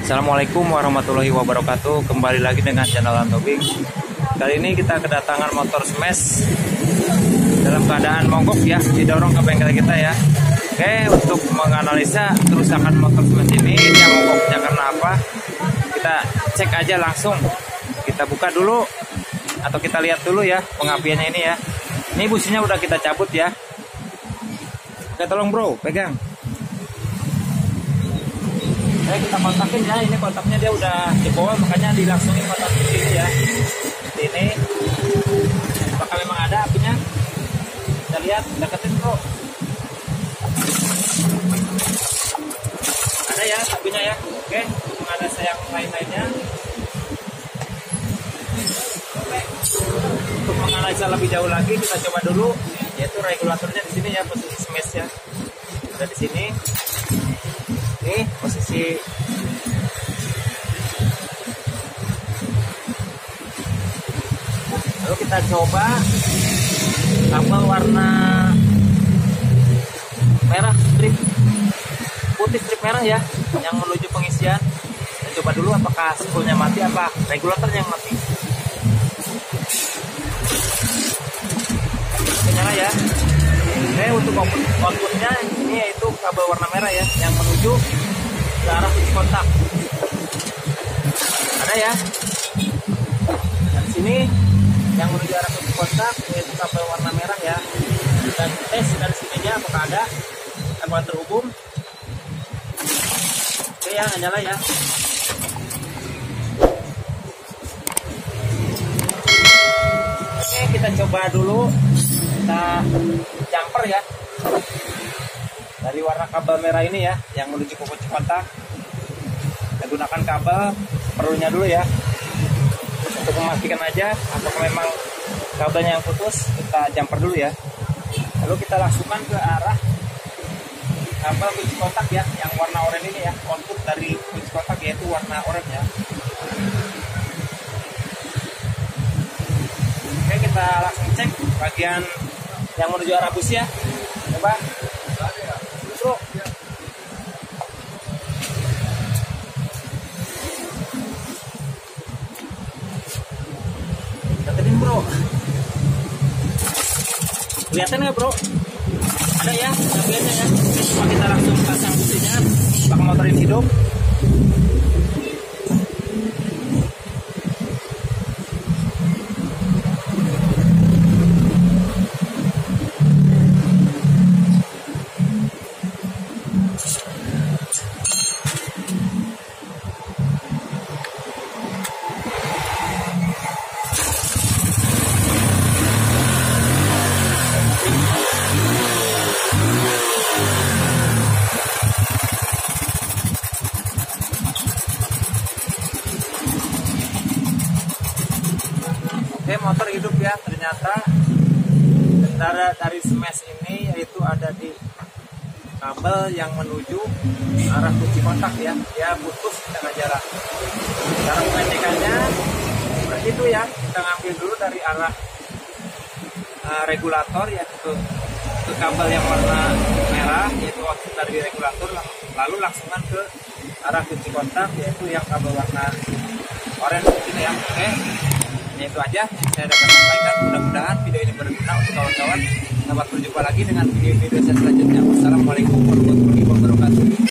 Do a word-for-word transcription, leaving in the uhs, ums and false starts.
Assalamualaikum warahmatullahi wabarakatuh. Kembali lagi dengan channel Antobing. Kali ini kita kedatangan motor smash dalam keadaan mogok ya, didorong ke bengkel kita ya. Oke, untuk menganalisa kerusakan motor smash ini, yang mogoknya karena apa, kita cek aja langsung. Kita buka dulu atau kita lihat dulu ya pengapiannya ini ya. Ini businya udah kita cabut ya. Oke, tolong bro, pegang. Oke, kita kontakin ya. Ini kontaknya dia udah jebol, makanya dilangsungin kontak di sini ya. Di ini. Apakah memang ada apinya? Kita lihat, deketin bro. Ada ya apinya ya. Oke, menganalisa yang lain-lainnya. Oke. Untuk menganalisa lebih jauh lagi, kita coba dulu. Yaitu regulatornya di sini ya, posisi smash ya. Udah di sini. Ini posisi lalu kita coba kabel warna merah strip putih strip merah ya yang menuju pengisian. Kita coba dulu apakah spoolnya mati apa regulatornya yang mati. Nyala ya. Oke, untuk outputnya ini yaitu kabel warna merah ya yang menuju ke arah kunci kontak. Ada ya. Dan sini yang menuju arah kunci kontak yaitu kabel warna merah ya. Dan tes dari sininya apakah ada apakah terhubung. Oke ya, nyala ya. Oke, kita coba dulu. Kita jumper ya dari warna kabel merah ini ya yang menuju ke kunci kontak. Kita gunakan kabel perlunya dulu ya untuk memastikan aja apakah memang kabelnya yang putus. Kita jumper dulu ya, lalu kita langsungkan ke arah kabel kunci kontak ya yang warna oranye ini ya, output dari kunci kontak yaitu warna oranye ya. Oke, kita langsung cek bagian yang menuju arah bus ya. Coba bro. Deketin bro. Kelihatan nggak bro? Ada ya bagiannya ya. Coba kita langsung pasang businya pakai motor ini hidup. Oke, motor hidup ya. Ternyata kendala dari smash ini yaitu ada di kabel yang menuju arah kunci kontak ya. Dia putus di tengah jalan. Cara pengecekannya seperti itu ya. Kita ngambil dulu dari arah uh, regulator yaitu ke, ke kabel yang warna merah yaitu output dari regulator, lalu langsungkan ke arah kunci kontak yaitu yang kabel warna oranye ini ya. Oke. Itu aja yang saya dapat sampaikan. Mudah-mudahan video ini berguna untuk kawan-kawan. Sampai berjumpa lagi dengan video-video saya selanjutnya. Wassalamualaikum warahmatullahi wabarakatuh.